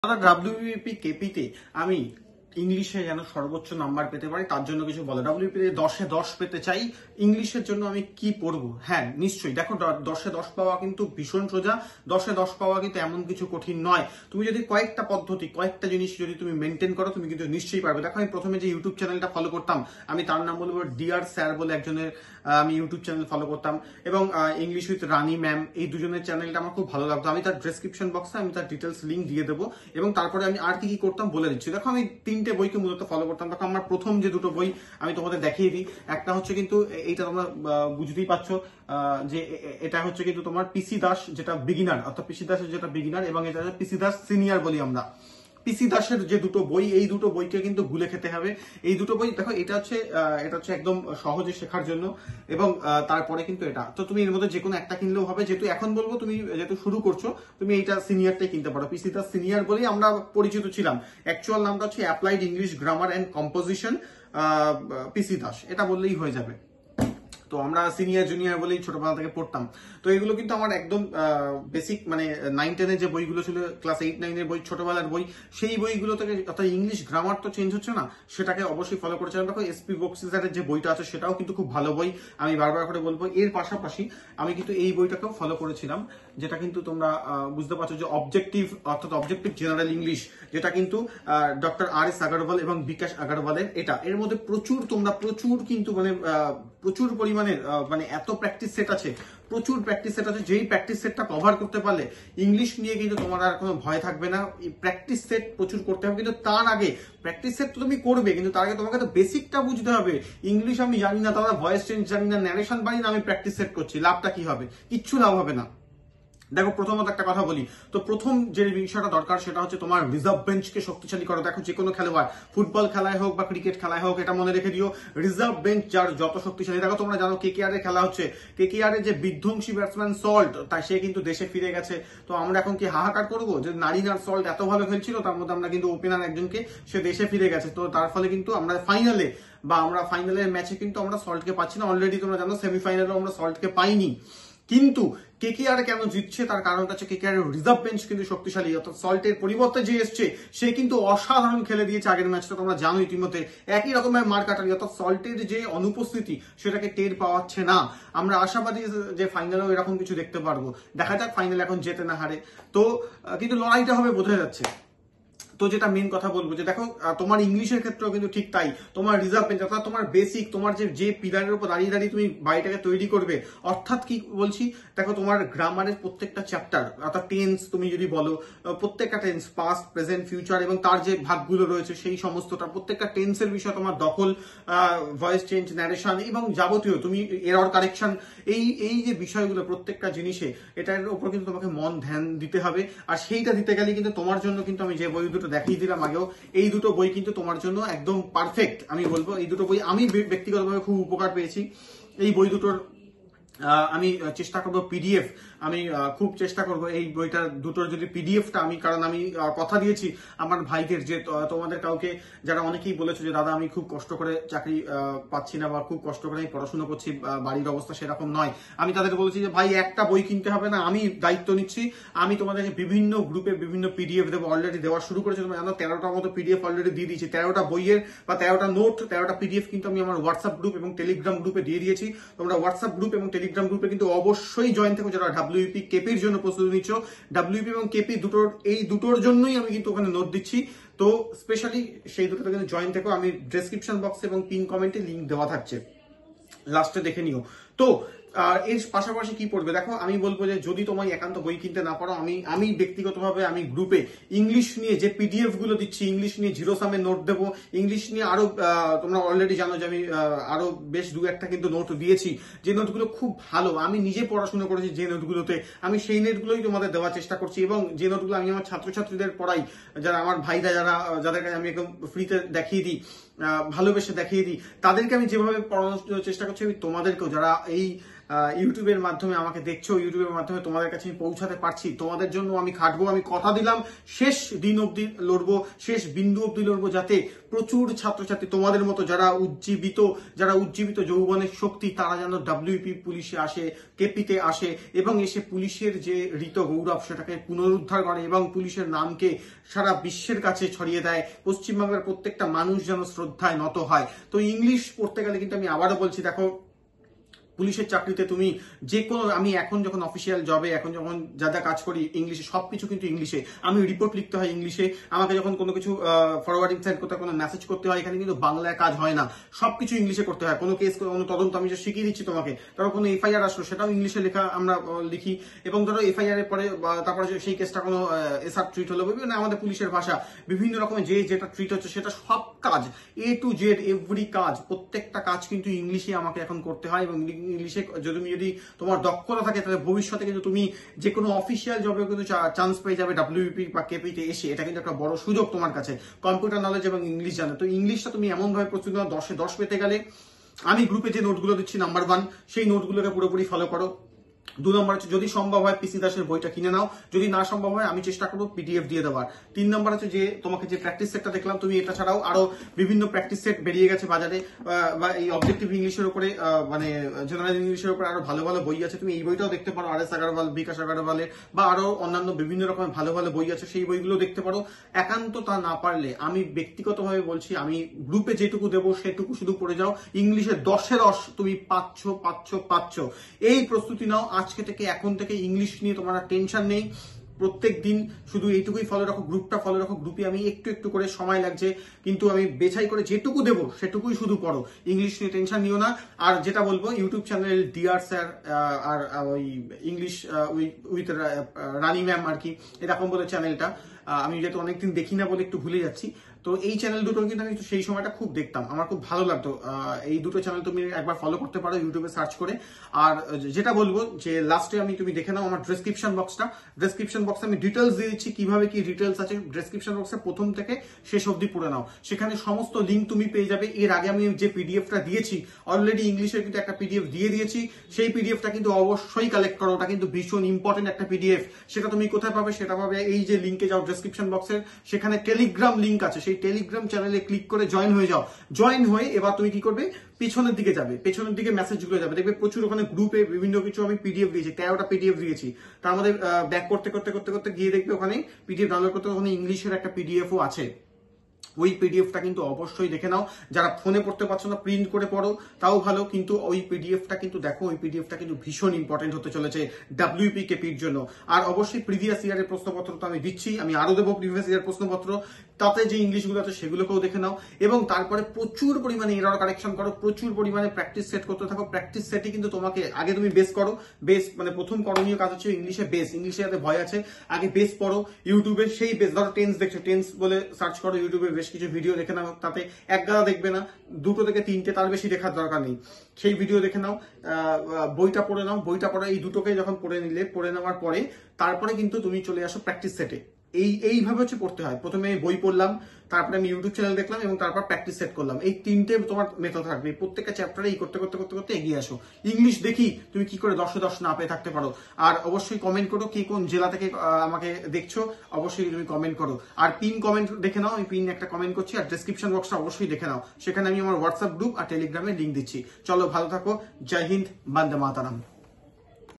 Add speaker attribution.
Speaker 1: দাদা ডাব্লিউবিপি কেপিতে আমি ইংলিশে যেন সর্বোচ্চ নাম্বার পেতে পারি তার জন্য কিছু বলে। ডাব্লিউবিপি 10-এ 10 পেতে চাই, ইংলিশের জন্য আমি কি পড়বো? হ্যাঁ নিশ্চয়ই, দেখো 10-এ 10 পাওয়া কিন্তু ভীষণ সোজা, 10-এ 10 পাওয়া কিন্তু এমন কিছু কঠিন নয়। তুমি যদি কয়েকটা পদ্ধতি, কয়েকটা জিনিস যদি তুমি মেনটেন করো, তুমি কিন্তু নিশ্চয়ই পারবে। দেখো আমি প্রথমে যে ইউটিউব চ্যানেলটা ফলো করতাম, আমি তার নাম বলবো ডিয়ার স্যার বলে একজনের আমি ইউটিউব চ্যানেল ফলো করতাম, এবং ইংলিশ উইথ রানী ম্যাম, এই দুজনের চ্যানেলটা আমার খুব ভালো লাগতো। আমি তার ডেসক্রিপশন বক্সে আমি তার ডিটেলস লিঙ্ক দিয়ে দেবো, এবং তারপরে আমি আর কি কি করতাম বলে দিচ্ছি। দেখো আমি 3টে বইকে মূলত ফলো করতাম। দেখো আমার প্রথম যে দুটো বই আমি তোমাদের দেখিয়ে দিই। একটা হচ্ছে কিন্তু এইটা তোমরা বুঝতেই পারছো যে এটা হচ্ছে কিন্তু তোমার পিসি দাস, যেটা বিগিনার, অর্থাৎ পিসি দাসের যেটা বিগিনার, এবং এটা পিসি দাস সিনিয়র বলি আমরা। পিসি দাসের যে দুটো বই, এই দুটো বইকে কিন্তু গুলে খেতে হবে। এই দুটো বই দেখো, এটা হচ্ছে একদম সহজে শেখার জন্য, এবং তারপরে কিন্তু এটা তো তুমি এর মধ্যে যে কোনো একটা কিনলেও হবে। যেহেতু এখন বলবো, তুমি যেহেতু শুরু করছো, তুমি এইটা সিনিয়রটাই কিনতে পারো। পিসি দাস সিনিয়র বলেই আমরা পরিচিত ছিলাম। অ্যাকচুয়াল নামটা হচ্ছে applied English grammar and composition PC Das, এটা বললেই হয়ে যাবে। তো আমরা সিনিয়র জুনিয়র বলেই ছোটবেলা থেকে পড়তাম। তো এগুলো কিন্তু আমার একদম বেসিক, মানে 9-10 যে বইগুলো ছিল, ক্লাস 8-9 বই, ছোটবেলার বই, সেই বইগুলো থেকে, অর্থাৎ ইংলিশ গ্রামার তো চেঞ্জ হচ্ছে না, সেটাকে অবশ্যই ফলো করেছিলাম। দেখো এসপি বক্সিজারের যে বইটা আছে, সেটাও কিন্তু খুব ভালো বই, আমি বারবার করে বলবো। এর পাশাপাশি আমি কিন্তু এই বইটাকেও ফলো করেছিলাম, যেটা কিন্তু তোমরা বুঝতে পারছো যে অবজেক্টিভ, অর্থাৎ অবজেক্টিভ জেনারেল ইংলিশ, যেটা কিন্তু ডক্টর RS আগরওয়াল এবং বিকাশ আগরওয়ালের। এর মধ্যে প্রচুর কিন্তু প্রচুর পরিমাণে মানে এত প্র্যাকটিস সেট আছে, প্রচুর প্র্যাকটিস সেট আছে। যেই প্র্যাকটিস সেটটা কভার করতে পারলে ইংলিশ নিয়ে কিন্তু তোমার আর কোনো ভয় থাকবে না। প্র্যাকটিস সেট প্রচুর করতে হবে, কিন্তু তার আগে প্র্যাকটিস সেট তো তুমি করবে, কিন্তু তার আগে তোমাকে তো বেসিকটা বুঝতে হবে। ইংলিশ আমি জানি না, তারা ভয়েস চেঞ্জ জানি না, ন্যারেশন পারি না, আমি প্র্যাকটিস সেট করছি, লাভটা কি হবে? কিচ্ছু লাভ হবে না। দেখো প্রথমত একটা কথা বলি, তো প্রথম যে বিষয়টা দরকার সেটা হচ্ছে তোমার রিজার্ভ বেঞ্চকে শক্তিশালী করো। দেখো যে কোনো খেলোয়াড়, ফুটবল খেলায় হোক বা ক্রিকেট খেলায় হোক, এটা মনে রেখে দিও, রিজার্ভ বেঞ্চ যার যত শক্তিশালী। দেখো তোমরা জানো KKR এর খেলা হচ্ছে, KKR এর যে বিধ্বংসী ব্যাটসম্যান সল্ট, তাই সে কিন্তু দেশে ফিরে গেছে। তো আমরা এখন কি হাহাকার করবো যে নারিনার সল্ট এত ভালো খেলছিল, তার মধ্যে আমরা কিন্তু ওপেনার একজনকে, সে দেশে ফিরে গেছে, তো তার ফলে কিন্তু আমরা ফাইনালের ম্যাচে কিন্তু আমরা সল্টকে পাচ্ছি না। অলরেডি তোমরা জানো সেমিফাইনালেও আমরা সল্টকে পাইনি। কিন্তু KKR কেন জিতছে, তার কারণটা হচ্ছে KKR এর রিজার্ভ বেঞ্চ কিন্তু শক্তিশালী। অর্থাৎ সল্টের পরিবর্তে যে এসছে, সে কিন্তু অসাধারণ খেলে দিয়েছে আগের ম্যাচটা, তোমরা জানো ইতিমধ্যে। একই রকমের মার কাটারি, অর্থাৎ সল্টের যে অনুপস্থিতি, সেটাকে টের পাওয়াচ্ছে না। আমরা আশাবাদী যে ফাইনালেও এরকম কিছু দেখতে পারবো। দেখা যাক ফাইনাল এখন জেতে না হারে, তো কিন্তু লড়াইটা হবে বোঝা যাচ্ছে। তো যেটা মেন কথা বলবো, যে দেখো তোমার ইংলিশের ক্ষেত্রেও কিন্তু ঠিক তাই। তোমার রিজার্ভ বেঞ্চ, অর্থাৎ তোমার বেসিক, তোমার যে পিলারের উপর দাঁড়িয়ে দাঁড়িয়ে তুমি বাড়িটাকে তৈরি করবে। অর্থাৎ কি বলছি, দেখো তোমার গ্রামারের প্রত্যেকটা চ্যাপ্টার, অর্থাৎ টেন্স তুমি যদি বলো, প্রত্যেকটা টেন্স, পাস্ট, প্রেজেন্ট, ফিউচার, এবং তার যে ভাগগুলো রয়েছে সেই সমস্তটা, প্রত্যেকটা টেন্সের বিষয়ে তোমার দখল, ভয়েস চেঞ্জ, ন্যারেশন, এবং যাবতীয় তুমি এরর কারেকশন, এই যে বিষয়গুলো, প্রত্যেকটা জিনিসে এটার উপর কিন্তু তোমাকে মন ধ্যান দিতে হবে। আর সেইটা দিতে গেলে কিন্তু তোমার জন্য কিন্তু আমি যে বই দুটো দেখিয়ে দিলাম আগেও, এই দুটো বই কিন্তু তোমার জন্য একদম পারফেক্ট। আমি বলবো এই দুটো বই আমি ব্যক্তিগতভাবে খুব উপকার পেয়েছি। এই বই দুটোর আমি চেষ্টা করবো PDF, আমি খুব চেষ্টা করবো এই বইটার দুটোর যদি PDFটা আমি, কারণ আমি কথা দিয়েছি আমার ভাইদের, যে তোমাদের কাউকে, যারা অনেকেই বলেছো যে দাদা আমি খুব কষ্ট করে চাকরি পাচ্ছি না, বা খুব কষ্ট করে আমি পড়াশোনা করছি, বাড়ির অবস্থা সেরকম নয়, আমি তাদের বলেছি যে ভাই একটা বই কিনতে হবে না, আমি দায়িত্ব নিচ্ছি, আমি তোমাদেরকে বিভিন্ন গ্রুপে বিভিন্ন PDF দেবো। অলরেডি দেওয়া শুরু করেছি, তোমরা জানো 13টার মতো PDF অলরেডি দিয়ে দিয়েছি। 13টা বইয়ের বা 13টা নোট, 13টা PDF কিন্তু আমি আমার হোয়াটসঅ্যাপ গ্রুপ এবং টেলিগ্রাম গ্রুপে দিয়ে দিয়েছি। তোমরা হোয়াটসঅ্যাপ গ্রুপ এবং টেলিগ্রাম গ্রুপে কিন্তু অবশ্যই জয়েন থেকো, যারা WP কেপির জন্য প্রস্তুতি নিচ্ছ। WP এবং কেপি দুটোর জন্যই আমি কিন্তু ওখানে নোট দিচ্ছি। তো স্পেশালি সেই দুটোতে কিন্তু জয়েন থেকো। আমি ডেসক্রিপশন বক্স এবং পিন কমেন্টে লিঙ্ক দেওয়া থাকছে, লাস্টে দেখে নিও। তো এর পাশাপাশি কি পড়বে, দেখো আমি বলবো যে যদি তোমার একান্ত বই কিনতে না পারো, আমি ব্যক্তিগতভাবে আমি গ্রুপে ইংলিশ নিয়ে যে PDF গুলো দিচ্ছি, ইংলিশ নিয়ে জিরো সামের নোট দেবো, ইংলিশ নিয়ে আরো তোমরা অলরেডি জানো যে আমি আরো বেশ দু একটা কিন্তু নোট দিয়েছি, যে নোটগুলো খুব ভালো, আমি নিজে পড়াশোনা করেছি যে নোটগুলোতে, আমি সেই নোটগুলোই তোমাদের দেওয়ার চেষ্টা করছি, এবং যে নোটগুলো আমি আমার ছাত্রছাত্রীদের পড়াই, যারা আমার ভাইরা, যাদের কাছে আমি একদম ফ্রিতে দেখিয়ে দিই, ভালোবেসে দেখিয়ে দিই, তাদেরকে আমি যেভাবে পড়ানোর চেষ্টা করছি, আমি তোমাদেরকেও, যারা এই ইউটিউবের মাধ্যমে আমাকে দেখছো, ইউটিউবের মাধ্যমে তোমাদের কাছে আমি পৌঁছাতে পারছি, তোমাদের জন্য আমি খাটবো, আমি কথা দিলাম শেষ দিন অবধি লড়বো, শেষ বিন্দু অবধি লড়বো, যাতে প্রচুর ছাত্রছাত্রী তোমাদের মতো যারা উজ্জীবিত যৌবনের শক্তি, তারা যেন ডাব্লিউপি পুলিশে আসে, কেপিতে আসে এবং এসে পুলিশের যে ঋত গৌরব সেটাকে পুনরুদ্ধার করে এবং পুলিশের নামকে সারা বিশ্বের কাছে ছড়িয়ে দেয়। পশ্চিমবাংলার প্রত্যেকটা মানুষ যেন শ্রদ্ধায় নত হয়। তো ইংলিশ পড়তে গেলে কিন্তু আমি আবারও বলছি, দেখো পুলিশের চাকরিতে তুমি যে কোনো, আমি এখন যখন অফিসিয়াল জবে, এখন যখন যা যা কাজ করি ইংলিশে, সবকিছু কিন্তু ইংলিশে, আমি রিপোর্ট লিখতে হয় ইংলিশে, আমাকে যখন কোনো কিছু ফরওয়ার্ডিং সাইড করতে হয়, কোনো মেসেজ করতে হয়, এখানে কিন্তু বাংলায় কাজ হয় না, সবকিছু ইংলিশে করতে হয়। কোনো কেস, কোনো তদন্ত আমি যে শিখিয়ে দিচ্ছি তোমাকে, ধরো কোনো এফআইআর আসলো সেটাও ইংলিশে লেখা আমরা লিখি, এবং ধরো এফআইআর এর পরে তারপরে সেই কেসটা কোনো এসআর ট্রিট হলো, বিভিন্ন আমাদের পুলিশের ভাষা, বিভিন্ন রকমের যেটা ট্রিট হচ্ছে সেটা সব কাজ A to Z এভরি কাজ, প্রত্যেকটা কাজ কিন্তু ইংলিশে আমাকে এখন করতে হয়। এবং ইংলিশে যদি তোমার দক্ষতা থাকে তাহলে ভবিষ্যতে কিন্তু তুমি যে কোনো অফিসিয়াল জবে কিন্তু চান্স পেয়ে যাবে ডাব্লিউপি বা কেপিতে এসে। এটা কিন্তু একটা বড় সুযোগ তোমার কাছে, কম্পিউটার নলেজ এবং ইংলিশ জানো। তো ইংলিশটা তুমি এমন ভাবে প্রস্তুত নাও, 10-এ 10 পেতে গেলে আমি গ্রুপে যে নোটগুলো দিচ্ছি নাম্বার 1, সেই নোটগুলোকে পুরোপুরি ফলো করো। 2 নম্বর হচ্ছে যদি সম্ভব হয় পিসি দাসের বইটা কিনে নাও, যদি না সম্ভব হয় আমি চেষ্টা করবো পিডিএফ দিয়ে দেওয়ার। 3 নম্বর হচ্ছে যে তোমাকে যে প্র্যাকটিস সেটটা দেখলাম, তুমি এটা ছাড়াও আরো বিভিন্ন প্র্যাকটিস সেট বেরিয়ে গেছে বাজারে, বা এই অবজেক্টিভ ইংলিশের উপরে মানে জেনারেল ইংলিশের উপরে আরো ভালো ভালো বই আছে, তুমি এই বইটাও দেখতে পারো, RS আগারওয়াল, বিকাশ আগারওয়ালের, বা আরো অন্যান্য বিভিন্ন রকমের ভালো ভালো বই আছে, সেই বইগুলো দেখতে পারো। একান্ত তা না পারলে আমি ব্যক্তিগতভাবে বলছি, আমি গ্রুপে যেটুকু দেবো সেটুকু শুধু পড়ে যাও, ইংলিশে 10-এ 10 তুমি পাচ্ছ। এই প্রস্তুতি নাও আজকে থেকে, এখন থেকে ইংলিশ নিয়ে তোমার টেনশন নেই। প্রত্যেক দিন শুধু এইটুকুই ফলো রাখো, গ্রুপটা ফলো রাখো, গ্রুপে আমি একটু একটু করে সময় লাগছে, কিন্তু আমি বেছাই করে যেটুকু দেবো সেটুকুই শুধু পড়ো, ইংলিশ নিয়ে টেনশন নিও না। আর যেটা বলবো, ইউটিউব চ্যানেল ডিআর স্যার আর ওই ইংলিশ উইথ রানি ম্যাম আর কি, এরকম বলে চ্যানেলটা, আমি যেহেতু অনেকদিন দেখি না বলে একটু ভুলে যাচ্ছি। তো এই চ্যানেল দুটো কিন্তু আমি সেই সময়টা খুব দেখতাম, আমার খুব ভালো লাগতো। এই দুটো চ্যানেল তুমি একবার ফলো করতে পারো ইউটিউবে সার্চ করে। আর যেটা বলবো যে লাস্টে তুমি দেখে নাও আমার ডেসক্রিপশন বক্সে আমি ডিটেলস দিয়ে দিচ্ছি, কিভাবে কি ডিটেলস আছে ডেসক্রিপশন বক্সে, প্রথম থেকে শেষ অবধি পড়ে নাও, সেখানে সমস্ত লিঙ্ক তুমি পেয়ে যাবে। এর আগে আমি যে পিডিএফটা দিয়েছি অলরেডি ইংলিশের কিন্তু একটা পিডিএফ দিয়ে দিয়েছি, সেই পিডিএফটা কিন্তু অবশ্যই কালেক্ট করো, ওটা কিন্তু ভীষণ ইম্পর্টেন্ট একটা পিডিএফ। সেটা তুমি কোথায় পাবে? সেটা পাবে এই যে লিঙ্কে যাও ডেসক্রিপশন বক্সের, সেখানে টেলিগ্রাম লিঙ্ক আছে, সেই টেলিগ্রাম চ্যানেলে ক্লিক করে জয়েন হয়ে যাও। জয়েন হয়ে এবার তুমি কি করবে, পেছনের দিকে যাবে, পেছনের দিকে মেসেজগুলো যাবে, দেখবে প্রচুর ওখানে গ্রুপে বিভিন্ন কিছু আমি পিডিএফ দিয়েছি, 13টা পিডিএফ দিয়েছি। তার মধ্যে ব্যাক করতে গিয়ে দেখবে ওখানে পিডিএফ ডাউনলোড করতে, ওখানে ইংলিশের একটা পিডিএফও আছে। ওই পিডিএফটা কিন্তু অবশ্যই দেখে নাও। যারা ফোনে পড়তে পারছো না প্রিন্ট করে পড়ো তাও ভালো, কিন্তু ওই পিডিএফটা কিন্তু দেখো, ওই পিডিএফটা কিন্তু ভীষণ ইম্পর্টেন্ট হতে চলেছে ডাব্লিউপি কেপির জন্য। আর অবশ্যই প্রিভিয়াস ইয়ারের প্রশ্নপত্র তো আমি দিচ্ছি, আমি আরো দেবো প্রিভিয়াস ইয়ার প্রশ্নপত্র, তাতে যে ইংলিশগুলো আছে সেগুলোকেও দেখে নাও। এবং তারপরে প্রচুর পরিমাণে এরর কারেকশন করো, প্রচুর পরিমাণে প্র্যাকটিস সেট করতে থাকো। প্র্যাকটিস সেটে কিন্তু তোমাকে আগে তুমি বেস করো, বেস মানে প্রথম করণীয় কাজ হচ্ছে ইংলিশে বেস, ইংলিশে যাতে ভয় আছে আগে বেস পড়ো ইউটিউবে, সেই বেস ধরো টেন্স দেখছো, টেন্স বলে সার্চ করো ইউটিউবে, বেশ কিছু ভিডিও দেখে নাও, তাতে এক গাদা দেখবে না, 2 থেকে 3টে, তার বেশি দেখার দরকার নেই, সেই ভিডিও দেখে নাও। বইটা পড়ে নাও, বইটা পড়া এই দুটোকে যখন পড়ে নেওয়ার পরে তারপরে কিন্তু তুমি চলে আসো প্র্যাকটিস সেটে। এইভাবে হচ্ছে পড়তে হয়, প্রথমে বই পড়লাম, তারপরে আমি ইউটিউব চ্যানেল দেখলাম এবং তারপর প্র্যাকটিস সেট করলাম। এই 3টে তোমার মেথড থাকবে, প্রত্যেকটা চ্যাপ্টারে এই করতে এগিয়ে আসো। ইংলিশ দেখি তুমি কি করে 10-এ 10 না পেয়ে থাকতে পারো। আর অবশ্যই কমেন্ট করো, কে কোন জেলা থেকে আমাকে দেখছো, অবশ্যই তুমি কমেন্ট করো। আর পিন কমেন্ট দেখে নাও, আমি পিন একটা কমেন্ট করছি। আর ডেসক্রিপশন বক্সটা অবশ্যই দেখে নাও, সেখানে আমি আমার হোয়াটসঅ্যাপ গ্রুপ আর টেলিগ্রামে লিঙ্ক দিচ্ছি। চলো ভালো থাকো, জয় হিন্দ, বন্দে মাতারাম।